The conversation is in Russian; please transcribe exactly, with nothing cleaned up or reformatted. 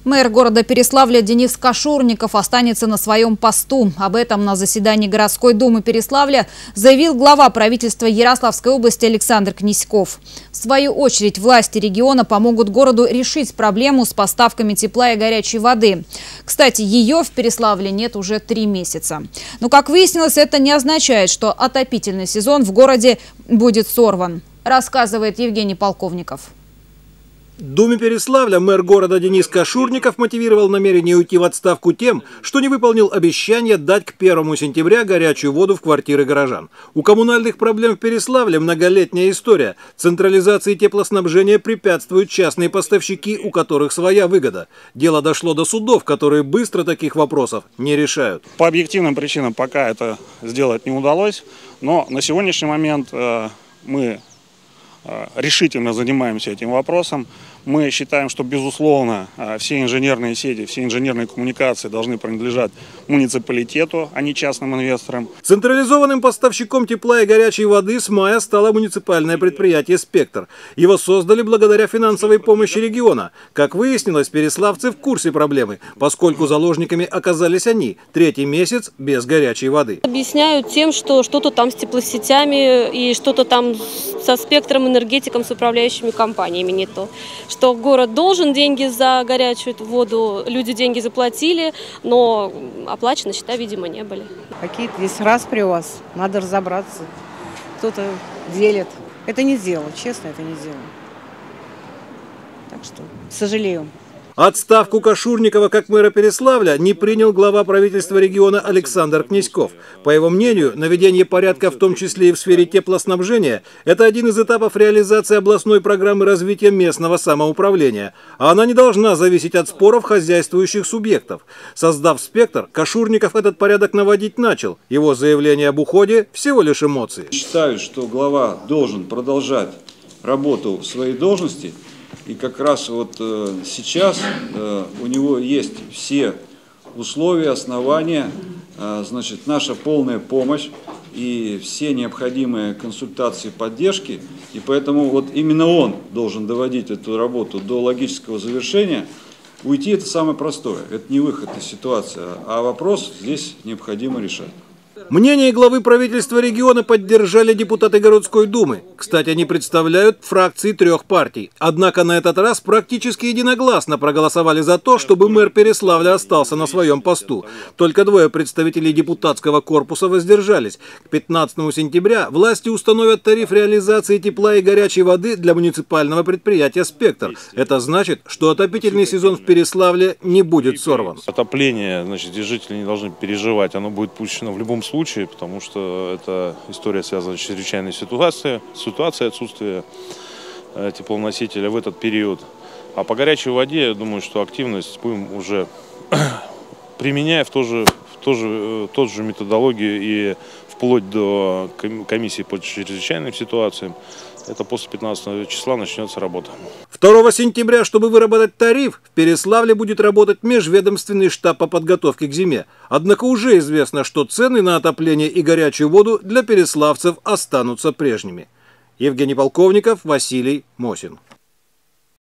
Мэр города Переславля Денис Кашурников останется на своем посту. Об этом на заседании городской думы Переславля заявил глава правительства Ярославской области Александр Князьков. В свою очередь власти региона помогут городу решить проблему с поставками тепла и горячей воды. Кстати, ее в Переславле нет уже три месяца. Но, как выяснилось, это не означает, что отопительный сезон в городе будет сорван, рассказывает Евгений Полковников. В Думе Переславля мэр города Денис Кашурников мотивировал намерение уйти в отставку тем, что не выполнил обещание дать к первому сентября горячую воду в квартиры горожан. У коммунальных проблем в Переславле многолетняя история. Централизации теплоснабжения препятствуют частные поставщики, у которых своя выгода. Дело дошло до судов, которые быстро таких вопросов не решают. По объективным причинам пока это сделать не удалось, но на сегодняшний момент э, мы решительно занимаемся этим вопросом. Мы считаем, что, безусловно, все инженерные сети, все инженерные коммуникации должны принадлежать муниципалитету, а не частным инвесторам. Централизованным поставщиком тепла и горячей воды с мая стало муниципальное предприятие «Спектр». Его создали благодаря финансовой помощи региона. Как выяснилось, переславцы в курсе проблемы, поскольку заложниками оказались они. Третий месяц без горячей воды. Объясняют тем, что что-то там с теплосетями и что-то там со «Спектром», энергетиком, с управляющими компаниями не то. Что город должен деньги за горячую воду, люди деньги заплатили, но оплачены счета, видимо, не были. Какие-то здесь распри у вас, надо разобраться. Кто-то делит. Это не дело, честно, это не дело. Так что сожалею. Отставку Кашурникова как мэра Переславля не принял глава правительства региона Александр Князьков. По его мнению, наведение порядка, в том числе и в сфере теплоснабжения, это один из этапов реализации областной программы развития местного самоуправления. А она не должна зависеть от споров хозяйствующих субъектов. Создав «Спектр», Кашурников этот порядок наводить начал. Его заявление об уходе – всего лишь эмоции. Считаю, что глава должен продолжать работу в своей должности. И как раз вот э, сейчас э, у него есть все условия, основания, э, значит, наша полная помощь и все необходимые консультации, поддержки. И поэтому вот именно он должен доводить эту работу до логического завершения. Уйти – это самое простое, это не выход из ситуации, а вопрос здесь необходимо решать. Мнение главы правительства региона поддержали депутаты городской думы. Кстати, они представляют фракции трех партий. Однако на этот раз практически единогласно проголосовали за то, чтобы мэр Переславля остался на своем посту. Только двое представителей депутатского корпуса воздержались. К пятнадцатому сентября власти установят тариф реализации тепла и горячей воды для муниципального предприятия «Спектр». Это значит, что отопительный сезон в Переславле не будет сорван. Отопление, значит, здесь жители не должны переживать, оно будет пущено в любом случае. случае, потому что эта история связана с чрезвычайной ситуацией, ситуацией отсутствия э, теплоносителя в этот период. А по горячей воде, я думаю, что активность будем уже применяя в, то же, в, то же, в тот же методологию и вплоть до комиссии по чрезвычайным ситуациям. Это после пятнадцатого числа начнется работа. второго сентября, чтобы выработать тариф, в Переславле будет работать межведомственный штаб по подготовке к зиме. Однако уже известно, что цены на отопление и горячую воду для переславцев останутся прежними. Евгений Полковников, Василий Мосин.